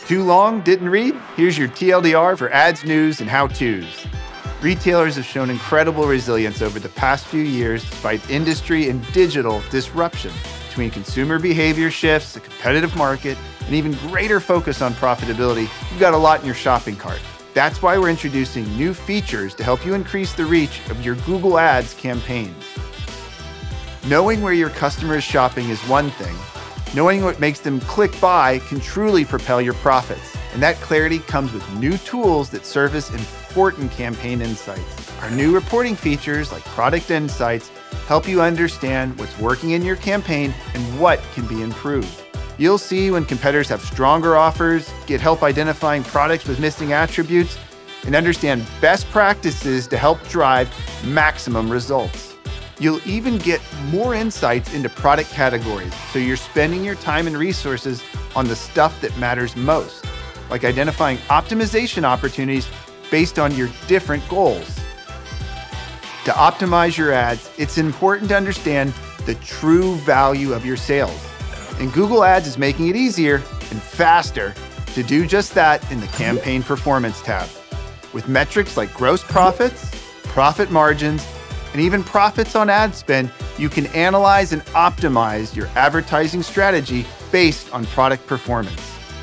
Too long? Didn't read? Here's your TLDR for ads, news, and how-tos. Retailers have shown incredible resilience over the past few years despite industry and digital disruption. Between consumer behavior shifts, a competitive market, and even greater focus on profitability, you've got a lot in your shopping cart. That's why we're introducing new features to help you increase the reach of your Google Ads campaigns. Knowing where your customer is shopping is one thing. Knowing what makes them click buy can truly propel your profits. And that clarity comes with new tools that surface important campaign insights. Our new reporting features like Product Insights help you understand what's working in your campaign and what can be improved. You'll see when competitors have stronger offers, get help identifying products with missing attributes, and understand best practices to help drive maximum results. You'll even get more insights into product categories, so you're spending your time and resources on the stuff that matters most, like identifying optimization opportunities based on your different goals. To optimize your ads, it's important to understand the true value of your sales. And Google Ads is making it easier and faster to do just that in the Campaign Performance tab. With metrics like gross profits, profit margins, and even profits on ad spend, you can analyze and optimize your advertising strategy based on product performance.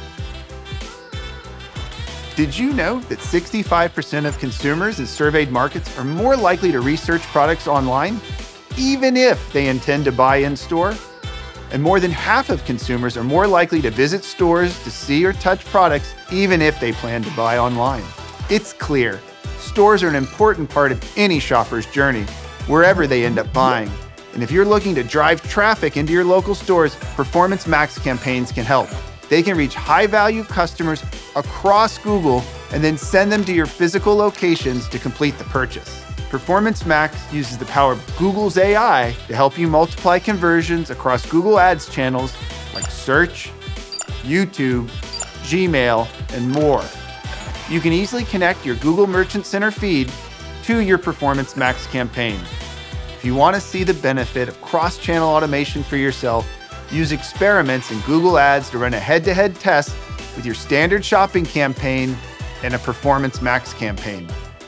Did you know that 65% of consumers in surveyed markets are more likely to research products online, even if they intend to buy in store? And more than half of consumers are more likely to visit stores to see or touch products, even if they plan to buy online. It's clear, stores are an important part of any shopper's journey, wherever they end up buying. And if you're looking to drive traffic into your local stores, Performance Max campaigns can help. They can reach high-value customers across Google and then send them to your physical locations to complete the purchase. Performance Max uses the power of Google's AI to help you multiply conversions across Google Ads channels like Search, YouTube, Gmail, and more. You can easily connect your Google Merchant Center feed to your Performance Max campaign. If you want to see the benefit of cross-channel automation for yourself, use experiments in Google Ads to run a head-to-head test with your standard shopping campaign and a Performance Max campaign.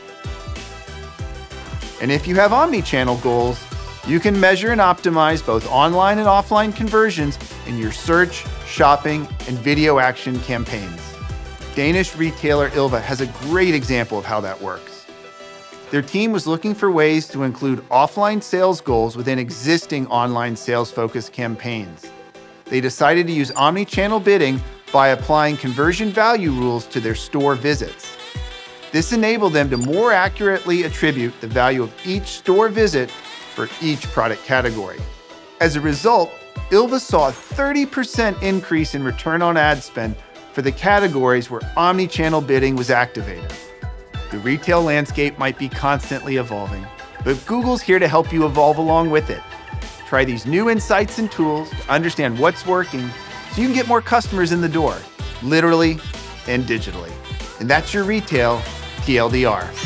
And if you have omnichannel goals, you can measure and optimize both online and offline conversions in your search, shopping, and video action campaigns. Danish retailer Ilva has a great example of how that works. Their team was looking for ways to include offline sales goals within existing online sales-focused campaigns. They decided to use Omnichannel Bidding by applying conversion value rules to their store visits. This enabled them to more accurately attribute the value of each store visit for each product category. As a result, Ilva saw a 30% increase in return on ad spend for the categories where Omnichannel Bidding was activated. The retail landscape might be constantly evolving, but Google's here to help you evolve along with it. Try these new insights and tools to understand what's working so you can get more customers in the door, literally and digitally. And that's your retail TLDR.